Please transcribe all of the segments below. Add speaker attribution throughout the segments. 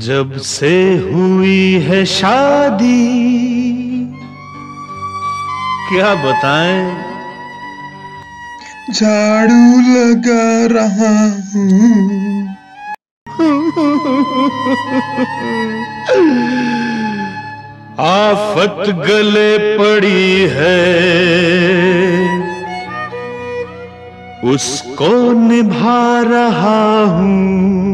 Speaker 1: जब से हुई है शादी क्या बताएं,
Speaker 2: झाड़ू लगा रहा हूँ।
Speaker 1: आफत गले पड़ी है, उसको निभा रहा हूँ।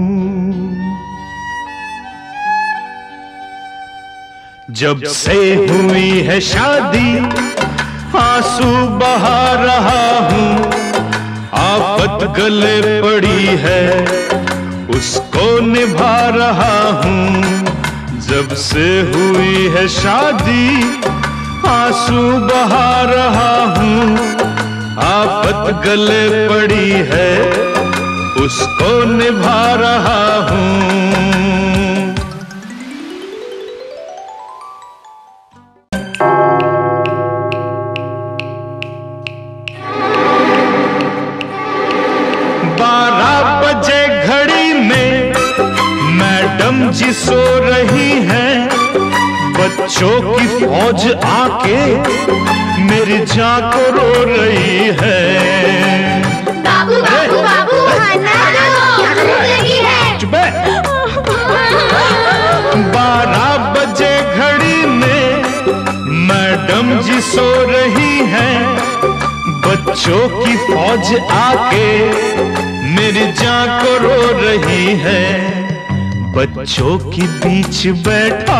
Speaker 1: जब से हुई है शादी आंसू बहा रहा हूँ। आफत गले पड़ी है, उसको निभा रहा हूँ। जब से हुई है शादी आंसू बहा रहा हूँ। आफत गले पड़ी है, उसको निभा रहा हूँ। मैडम जी सो रही हैं, बच्चों की फौज आके मेरी जान को रो रही है।
Speaker 3: बाबू बाबू बाबू खाना दो, लगी है।
Speaker 1: चुप है। 12 बजे घड़ी में मैडम जी सो रही हैं, बच्चों की फौज आके मेरी जान को रो रही है। बच्चों के बीच बैठा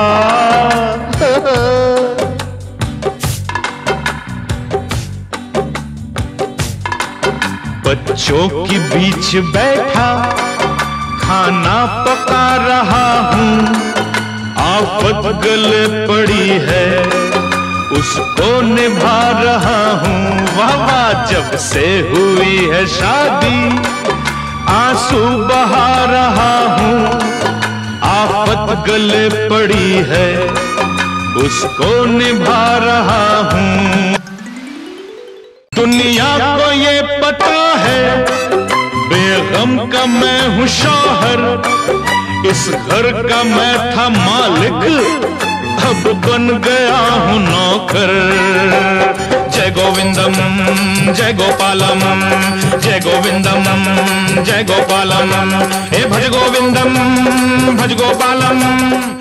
Speaker 1: बच्चों के बीच बैठा खाना पका रहा हूँ। आफत गले पड़ी है, उसको निभा रहा हूँ। वाह वाह, जब से हुई है शादी आंसू बहा रहा हूँ। आफत गले पड़ी है, उसको निभा रहा हूँ। दुनिया को ये पता है बेगम का मैं हूँ शौहर, इस घर का मैं था मालिक, अब बन गया हूँ नौकर। जय गोविंदम जय गोपालम, जय गोविंदम जय गोपालम, हे भज गोविंदम भज गोपालम।